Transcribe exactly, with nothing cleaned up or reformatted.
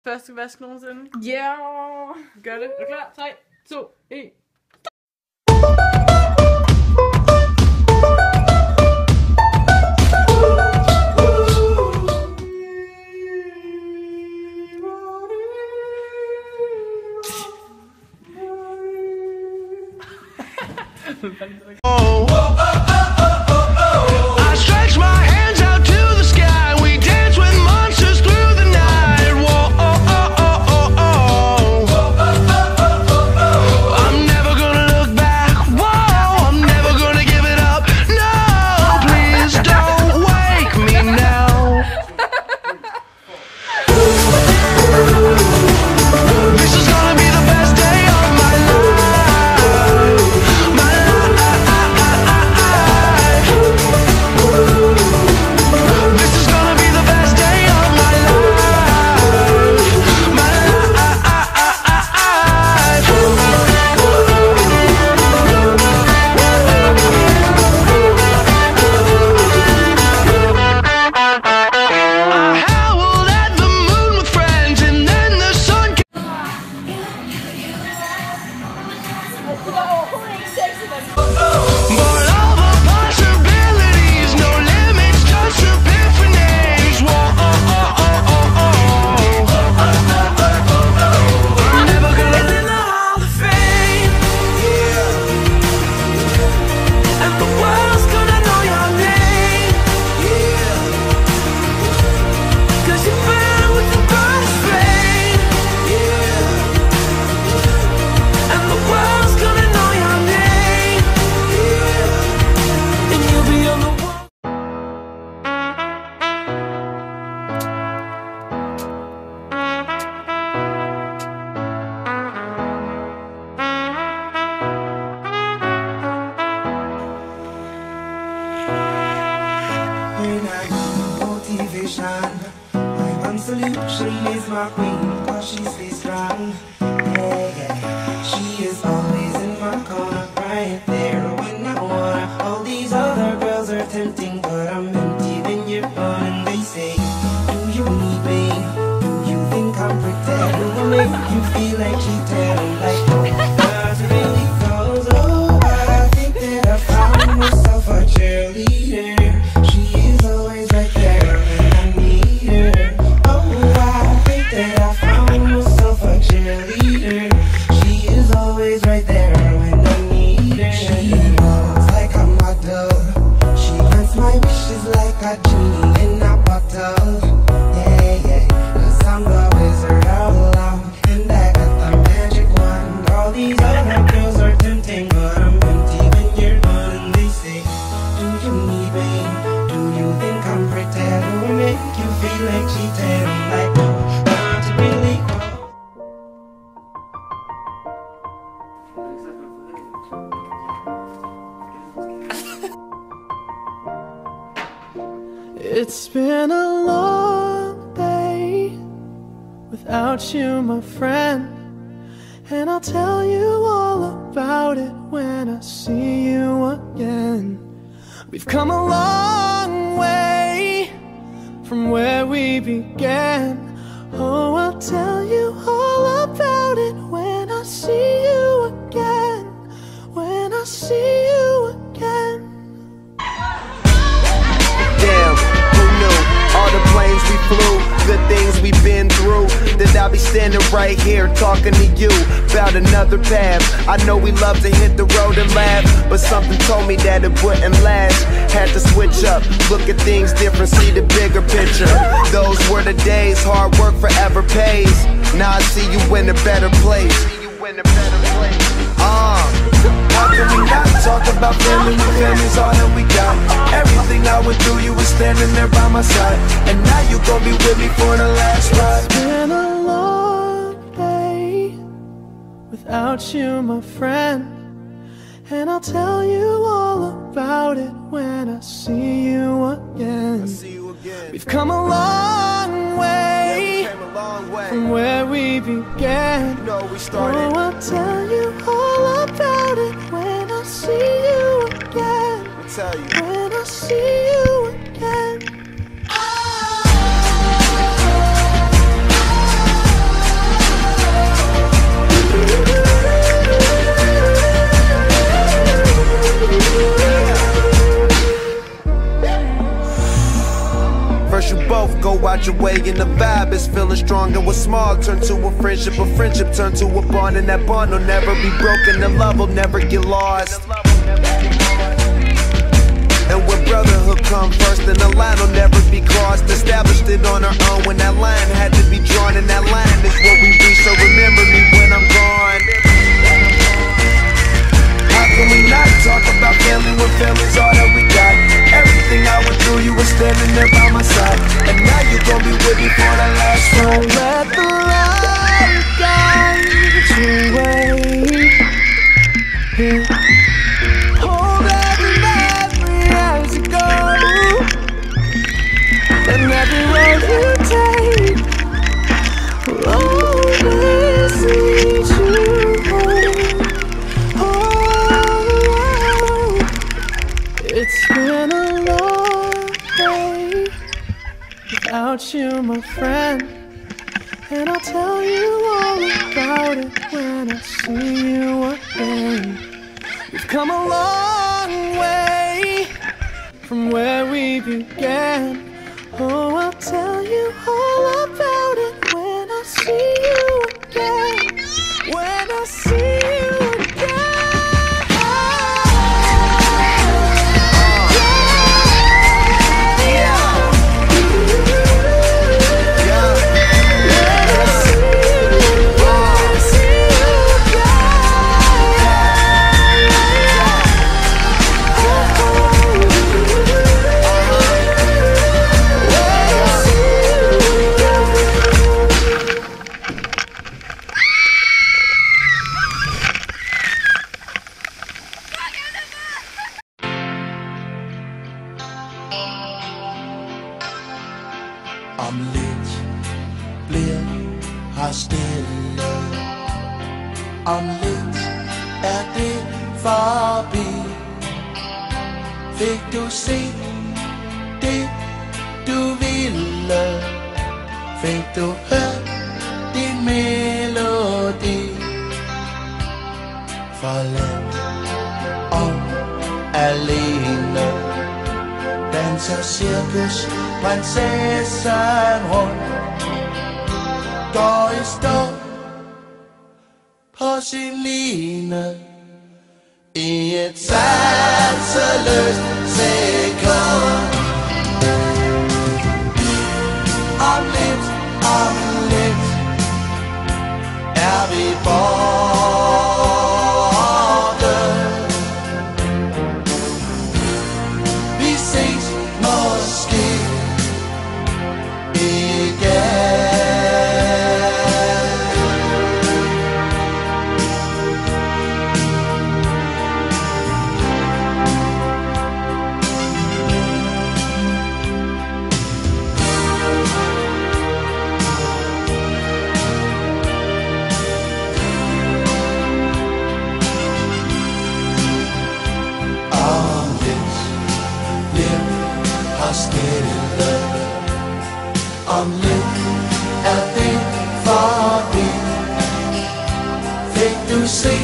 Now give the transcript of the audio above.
Første vask nogensinde. Ja! Yeah. Gør det. Er du klar? tre, to, et. Oh, oh, oh, oh, oh, oh. I stretch my hands out to the sky. We dance with monsters through the night. Whoa, oh, oh, oh, oh, oh. Whoa, oh, oh, oh, oh, oh. I'm never gonna look back. Whoa, I'm never gonna give it up. No, please don't wake me now. This is gonna be the best day of my life. My This is gonna be the best day of my life. My I howled at the moon with friends, and then the sun came. But all the possibilities, no limits, just epiphanies. Whoa, oh, oh, oh, oh, oh. I'm never gonna get in the Hall of Fame. Yeah. And the world's gonna know your name. Yeah. Cause you burn with the brightest flame. Yeah. And the world's gonna know your name. Yeah. And you'll be on the wall. When I need motivation, my one solution is my queen, cause she stays strong. Yeah, yeah. She is always in my corner, right there when I wanna. All these other girls are tempting, but I'm empty when you're gone. And they say, do you need me? Do you think I'm pretend? Do I make you feel like cheating? I'm like, oh, not really, cause oh, I think that I found myself a cheerleader. She is always right there when I need her. Oh, I think that I found myself a cheerleader. She is always right there when I need her. She walks like a model. She grants my wishes like a genie in a bottle. Yeah, yeah, 'cause I'm the wizard of love, and I got the magic wand. All these other girls are tempting, but I'm empty when you're gone. And they say, do you need me? Do you think I'm pretty? Do I make you feel like cheating? I'm like, no, not really. It's been a long day without you, my friend, and I'll tell you all about it when I see you again. We've come a long way from where we began. Oh, I'll tell you all about it when I see you again. When I see you again. Damn, who knew? All the planes we flew, the things we've been through, that I'll be standing right here talking to you about another path. I know we love to hit the road and laugh, but something told me that it wouldn't last. Had to switch up, look at things different, see the bigger picture. Those were the days, hard work forever pays. Now I see you in a better place. Uh, how can we not talk about family when family's all that we got? Everything I went through, you were standing there by my side, and now you gon' be with me for the last ride. It's been a long day without you, my friend, and I'll tell you all about it when I see you again. See you again. We've come a long way, Yeah, we came a long way from where we began. You know we started. Oh, I'll tell you all about it when I see you again. I'll tell you. When I see you again. you both go out your way, and the vibe is feeling strong. And what's small turn to a friendship, a friendship turn to a bond, and that bond will never be broken, the love will never get lost. And when brotherhood come first, then the line will never be crossed. Established it on our own when that line had to be drawn, and that line is what we reach, so remember me when I'm gone. How can we not talk about family when family's all that we got? Everything I went through, you were standing there by my side, and now you gon' be with me for the last ride. Let the light guide your way. Yeah. Hold every memory as you go, and every road you take will always lead you home. Oh, it's been a long day without you, my friend, and I'll tell you all about it when I see you again. We've come a long way from where we began. Oh, I'll tell you all about it when I see you again. When I see you again. Om lidt bliver her stille. Om lidt er det forbi. Fik du set det du ville? Fik du hørt din melodi? Forladt og alene danser cirkus prinsessen rundt, går i stå på sin line i et sanseløst sekund. Om lidt, om lidt er vi borte. Vi ses måske stille. Om lidt er det forbi. Fik du set